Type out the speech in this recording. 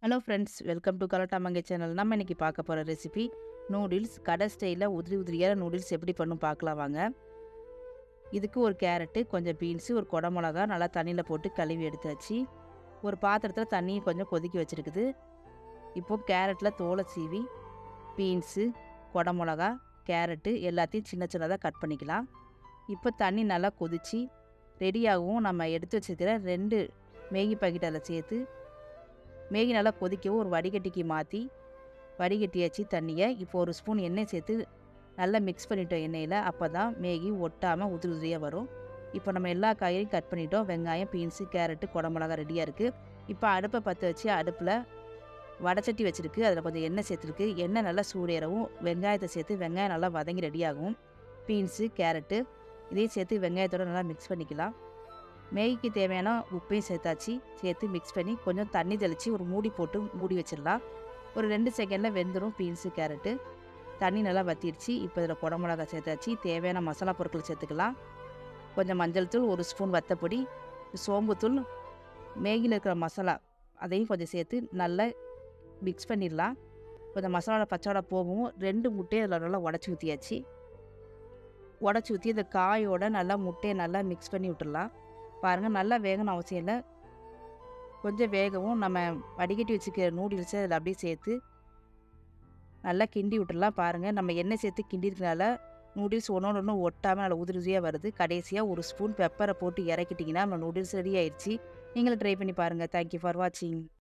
Hello friends, welcome to Galatta Mangai channel. நம்ம இன்னைக்கு பார்க்க போகிற ரெசிபி நூடுல்ஸ். கடை ஸ்டைலில் உதிரி உதிரியான நூடுல்ஸ் எப்படி பண்ணும் பார்க்கலாம் வாங்க. இதுக்கு ஒரு கேரட்டு, கொஞ்சம் பீன்ஸு, ஒரு குடமிளகா நல்லா தண்ணியில் போட்டு கழுவி எடுத்தாச்சு. ஒரு பாத்திரத்தில் தண்ணியை கொஞ்சம் கொதிக்க வச்சுருக்குது. இப்போது கேரட்டில் தோலை சீவி பீன்ஸு, குடமிளகா, கேரட்டு எல்லாத்தையும் சின்ன சின்னதாக கட் பண்ணிக்கலாம். இப்போ தண்ணி நல்லா கொதித்து ரெடியாகவும் நம்ம எடுத்து வச்சுருக்கிற 2 மேகி பாக்கெட் அதில் சேர்த்து மேகி நல்லா கொதிக்கவும் ஒரு வடிகட்டிக்கு மாற்றி வடிகட்டியாச்சு தண்ணியை. இப்போ ஒரு ஸ்பூன் எண்ணெய் சேர்த்து நல்லா மிக்ஸ் பண்ணிட்டோம் எண்ணெயில். அப்போ தான் மேகி ஒட்டாமல் உதிரி உதிரியாக வரும். இப்போ நம்ம எல்லா காய்கறியும் கட் பண்ணிட்டோம். வெங்காயம், பீன்ஸு, கேரட்டு, குடமிளகா ரெடியாக இருக்குது. இப்போ அடுப்பை பற்ற வச்சு அடுப்பில் வடைச்சட்டி வச்சுருக்கு. அதில் கொஞ்சம் எண்ணெய் சேர்த்துருக்கு. எண்ணெய் நல்லா சூடேறவும் வெங்காயத்தை சேர்த்து வெங்காயம் நல்லா வதங்கி ரெடியாகும். பீன்ஸு, கேரட்டு இதையும் சேர்த்து வெங்காயத்தோடு நல்லா மிக்ஸ் பண்ணிக்கலாம். மேகிக்கு தேவையான உப்பையும் சேர்த்தாச்சு. சேர்த்து மிக்ஸ் பண்ணி கொஞ்சம் தண்ணி தெளித்து ஒரு மூடி போட்டு மூடி வச்சிடலாம். ஒரு 2 செகண்டில் வெந்துடும் பீன்ஸு, கேரட்டு. தண்ணி நல்லா வற்றிடுச்சு. இப்போ இதில் குடமிளகா சேர்த்தாச்சு. தேவையான மசாலா பொருட்கள் சேர்த்துக்கலாம். கொஞ்சம் மஞ்சள் தூள், 1 ஸ்பூன் வத்தப்பொடி, சோம்புத்தூள், மேகியில் இருக்கிற மசாலா அதையும் கொஞ்சம் சேர்த்து நல்லா மிக்ஸ் பண்ணிடலாம். கொஞ்சம் மசாலா பச்சோட போகவும் 2 முட்டையை அதில் நல்லா உடச்சி ஊற்றியாச்சு. உடச்சி ஊற்றி இந்த காயோட நல்லா முட்டையை நல்லா மிக்ஸ் பண்ணி விட்டுடலாம். பாருங்கள், நல்லா வேகணும் அவசியம் இல்லை. கொஞ்சம் வேகவும் நம்ம வடிகட்டி வச்சுக்கிற நூடுல்ஸை அதில் அப்படியே சேர்த்து நல்லா கிண்டி விட்டுடலாம். பாருங்கள், நம்ம எண்ணெய் சேர்த்து கிண்டிருக்கனால நூடுல்ஸ் ஒன்றோடு ஒன்று ஒட்டாமல் நல்லா உதிரி உதிரியாக வருது. கடைசியாக 1 ஸ்பூன் பெப்பரை போட்டு இறக்கிட்டிங்கன்னா நம்ம நூடுல்ஸ் ரெடி ஆயிடுச்சு. நீங்களும் ட்ரை பண்ணி பாருங்கள். தேங்க்யூ ஃபார் வாட்சிங்.